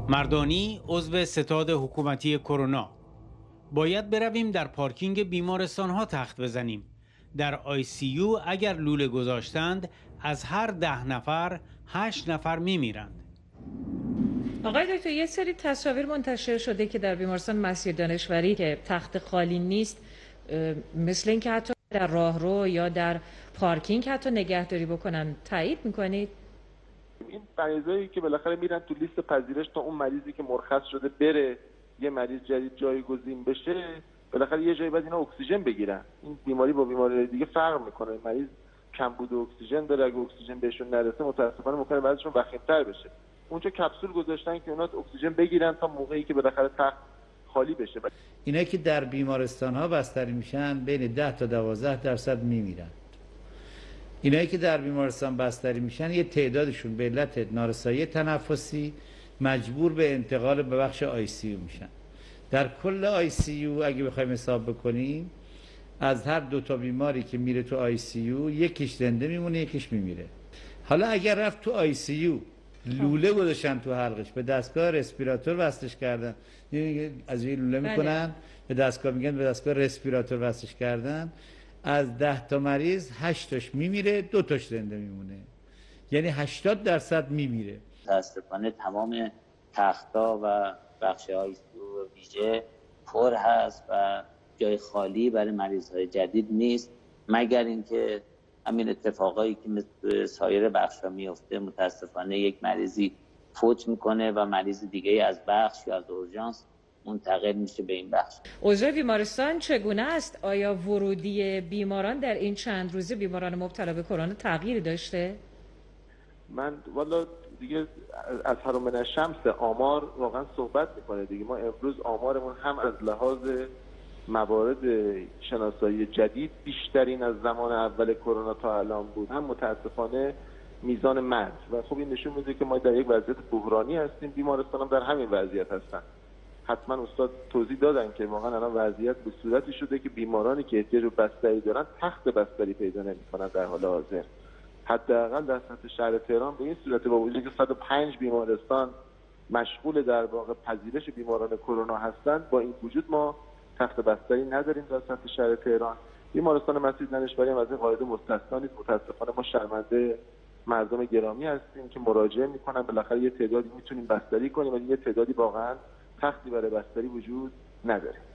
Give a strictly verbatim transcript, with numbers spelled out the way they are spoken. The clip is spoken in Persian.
مردانی عضو ستاد حکومتی کرونا: باید برویم در پارکینگ بیمارستان ها تخت بزنیم. در آی سی یو اگر لوله گذاشتند از هر ده نفر هشت نفر میمیرند. آقای دکتر، یه سری تصاویر منتشر شده که در بیمارستان مسیر دانشوری که تخت خالی نیست، مثل اینکه حتی در راهرو یا در پارکینگ حتی نگهداری بکنن. تایید میکنید؟ این مریضایی که بالاخره میرن تو لیست پذیرش تا اون مریضی که مرخص شده بره یه مریض جدید جایگزین بشه، بالاخره یه جایی باید اینا اکسیژن بگیرن. این بیماری با بیماری دیگه فرق میکنه. مریض کمبود اکسیژن داره، اگه اکسیژن بهشون نرسه متاسفانه ممکنه بعضیشون وخیم‌تر بشه. اونجا کپسول گذاشتن که اونا اکسیژن بگیرن تا موقعی که بالاخره تخت خالی بشه. اینا که در بیمارستان ها بستری میشن بین ده تا دوازده درصد میمیرن. اینایی که در بیمارستان بستری میشن یه تعدادشون به علت نارسایی تنفسی مجبور به انتقال به بخش آی سی یو میشن. در کل آی سی یو اگه بخوایم حساب بکنیم از هر دو تا بیماری که میره تو آی سی یو یکیش زنده میمونه یکیش میمیره. حالا اگر رفت تو آی سی یو لوله گذاشتن تو حلقش، به دستگاه رسپیراتور وصلش کردن، از این لوله میکنن به دستگاه، میگن به دستگاه رسپیراتور وصلش کردن، از ده تا مریض هشت تاش میمیره، دو تاش زنده میمونه، یعنی هشتاد درصد میمیره. متاسفانه تمام تخت‌ها و بخش‌های ویژه پر هست و جای خالی برای مریض‌های جدید نیست، مگر اینکه همین اتفاقایی که مثل سایر بخش‌ها میفته، متاسفانه یک مریضی فوت میکنه و مریض دیگه از بخش یا از اورژانس منتقل میشه به این بخش. اوضاع بیمارستان چگونه است؟ آیا ورودی بیماران در این چند روزه، بیماران مبتلا به کرونا، تغییری داشته؟ من والا دیگه از هرم من الشمس آمار واقعا صحبت میکنه دیگه. ما امروز آمارمون هم از لحاظ موارد شناسایی جدید بیشترین از زمان اول کرونا تا الان بود، هم متاسفانه میزان مرگ. و خب این نشون میده که ما در یک وضعیت بحرانی هستیم. بیمارستان هم در همین وضعیت هستن. حتما استاد توضیح دادن که واقعا الان وضعیت به صورتی شده که بیمارانی که احتیاج به بستری دارن تخت بستری پیدا نمی‌کنن در حال حاضر. حداقل در سطح شهر تهران به این صورت، با وجودی که صد و پنج بیمارستان مشغول در واقع پذیرش بیماران کرونا هستند، با این وجود ما تخت بستری نداریم در سطح شهر تهران. بیمارستان مسیر دانشوری هم از این قاعده مستثنا نیست. متاسفانه ما شرمنده مردم گرامی هستیم که مراجعه میکنن، بالاخره یه تعدادی میتونیم بستری کنیم ولی یه تعدادی واقعا تختی برای بستری وجود نداره.